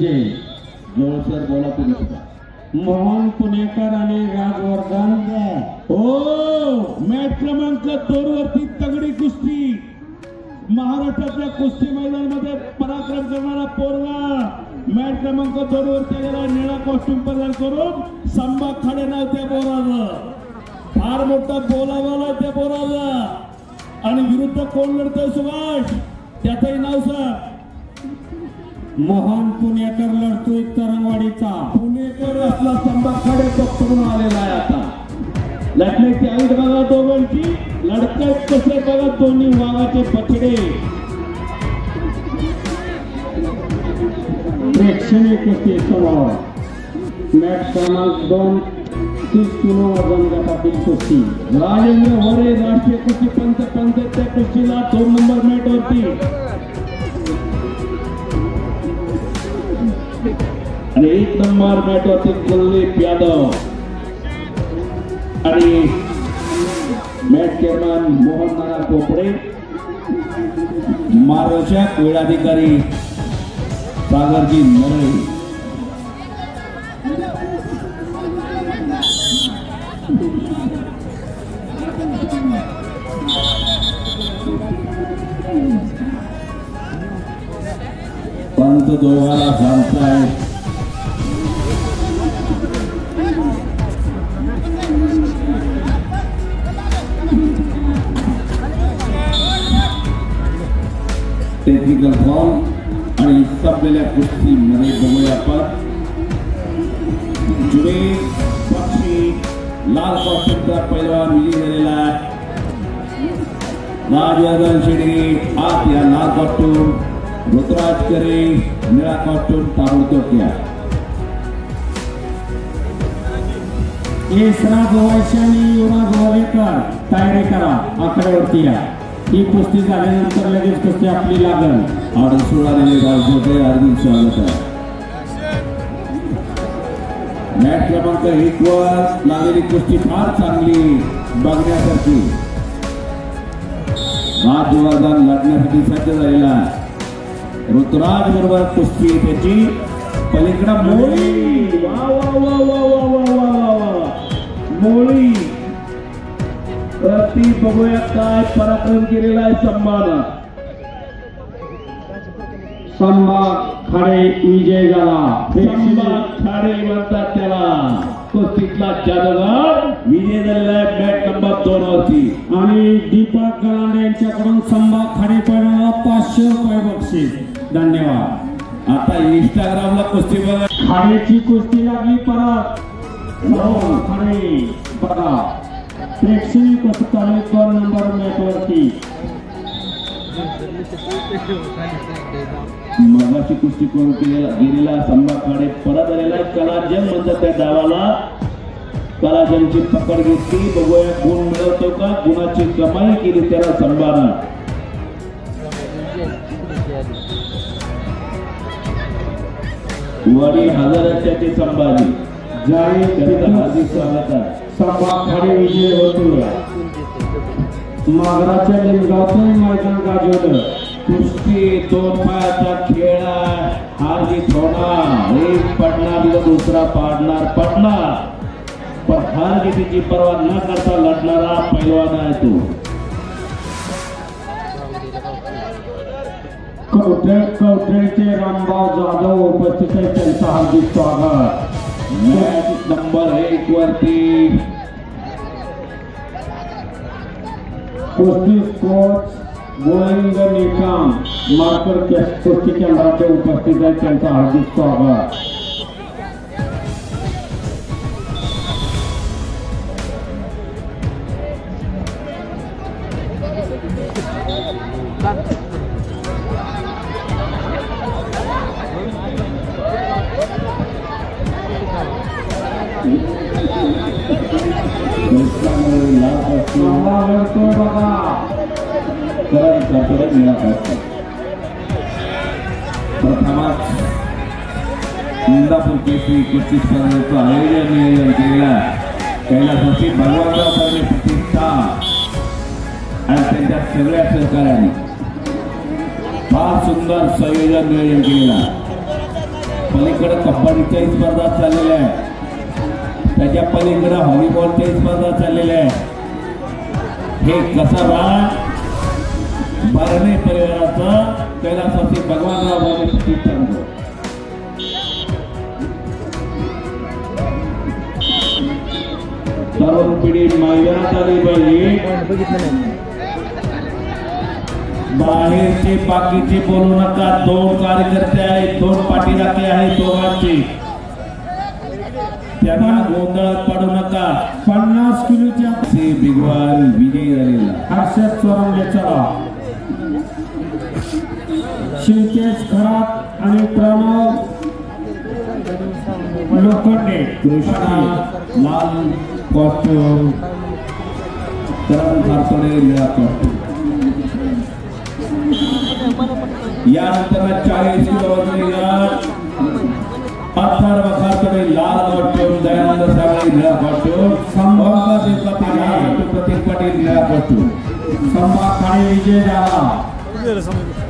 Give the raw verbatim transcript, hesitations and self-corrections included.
विजय जोरसर बोला तुम्ही मोहन पुणेकर आणि राजवर्धन हो मॅच क्रमांक दोन वरती तगडी कुस्ती महाराष्ट्राच्या कुस्ती मैदानामध्ये पराक्रम करणारा पोरगा मॅच क्रमांक दोन वरती आलेला निळा कॉस्ट्युम परिधान करून संभा खाडे नाव त्या पोराचं फार मोठा बोलावाला त्या पोराचा आणि विरुद्ध कोण लढतोय सुभाष त्याचंही नाव सांग मोहन पुणेकर लढतोय तरंगवाडीचा पुणेकर असला संभा खाडे पकडून आलेला आहे आता लढण्याची आईट बघा दोघांची लढकत कसे बघा दोन्ही वाघाचे बछडे प्रेक्षणीय कुस्ती समोर मॅच क्रमांक दोन तीस किलो वजन गटातील कुस्ती राजेंद्र वरे राष्ट्रीय कुस्ती पंच पंचायतच्या कुस्तीला दोन नंबर मॅट वरती आणि एक नंबर मॅट वरती कुलदीप यादव आणि मॅच चेअरमॅन मोहन नाना कोपडे मार्गदर्शक क्रीडाधिकारी सागरजी नरे पंत दोघाला सांगताय टेक्निकल फॉर्म आणि संपलेल्या कुस्तीमध्ये बघूया आपण जुने पक्षी लाल कॉस्ट्युमचा पैलवान विजयी झालेला आहे राजवर्धन शेडगे आत या लाल कॉस्ट्युम ऋतुराज करे निळा कॉस्ट्युम ताबडतोब किया यशराज वैश्य आणि युवराज वरेकर तयारी करा आकड्यावरती या ही कुस्ती झाल्यानंतर लगेच कुस्ती आपली लागल और सोळालेले गावचे हार्दिक स्वागत आहे मॅच क्रमांक एक वर लागलेली कुस्ती फार चांगली बघण्यासारखी राजवर्धन लढण्यासाठी सज्ज झालेला ऋतुराज बरोबर कुस्ती त्याची पलीकडा मोळी वा वा वा वा वा वा वा वा मोळी प्रति बघूया काय पराक्रम केलेला आहे संभाला संभा खाडे विजय झाला संभा खाडे म्हणतात त्याला कुस्तीतला जादूगार विजय झालेला आहे मॅच नंबर दोन वरती आणि दीपक गलांडे यांच्याकडून संभा खाडे पैलवानाला पाचशे रुपये बक्षीस धन्यवाद आता इंस्टाग्रामला कुस्ती बघा खाडेची कुस्ती लागली परत खाडे बघा प्रेक्षणीय कुस्ती चालू दोन नंबर मॅच वरती मगाची कुस्ती करून गेलेला संभा खाडे परत आलेला कलाजम म्हणतात त्या डावाला कलाजमची पकड घेतली बघूया गुण मिळवतो का गुणाची कमाई केली त्याला संभानं वडील हजर आहेत ते संभाजी जाहीर हार्दिक स्वागत आहे संभा खाडे विजय होतो मागराच्या लिंगावचं मैदान गाजवलं कुस्ती दोन पायाचा खेळ हार जीत होणार एक पडणार दुसरा पाडणार पडणार पण हार जीतीची पर्वा न करता लढणारा पैलवान आहे तो कवठेचे रामभाऊ जाधव उपस्थित आहे त्यांचं हार्दिक स्वागत मॅच नंबर एक वरती कुस्ती स्पोर्ट्स गोविंद निकाम मार्कर कुस्ती केंद्राचे उपस्थित आहेत त्यांचं हार्दिक स्वागत प्रथमच इंदापूर केसरी कुस्ती स्पर्धेचं आयोजन नियोजन केलेलं कैलासवासी भगवानराव कर्वे प्रतिष्ठा आणि त्यांच्या सगळ्या सहकार्याने फार सुंदर संयोजन नियोजन केलेलं पलीकडे कबड्डीच्याही स्पर्धा चाललेल्या आहे, त्याच्या पलीकडे व्हॉलीबॉलच्याही स्पर्धा चाललेल्या आहे. हे कसं रान बारणे परिवाराचं कैलासवासी भगवानराव बाबा सांगतो. तरुण पिढी मैदानात आली पाहिजे. बाहेरचे बाकीचे बोलू नका. दोन कार्यकर्ते आहेत, दोन पाठीराखे आहेत दोघांचे, त्यांना गोंधळात पडू नका. पन्नास किलोच्या बिगवान विजयी झालेला हर्षद चोरंगेचा शिंकेश खरात आणि प्रणव लोखंडे. कृष्णा लाल कॉस्ट्यूम, करण खारतोडे निळा कॉस्ट्यूम. यानंतर चाळीस किलो वजनी गट अथर्व खारतोडे लाल कॉस्ट्यूम, दयानंद सागळे निळा कॉस्ट्यूम, संभाजी प्रतीक पाटील निळा कॉस्ट्यूम. संभाखाने विजय झाला.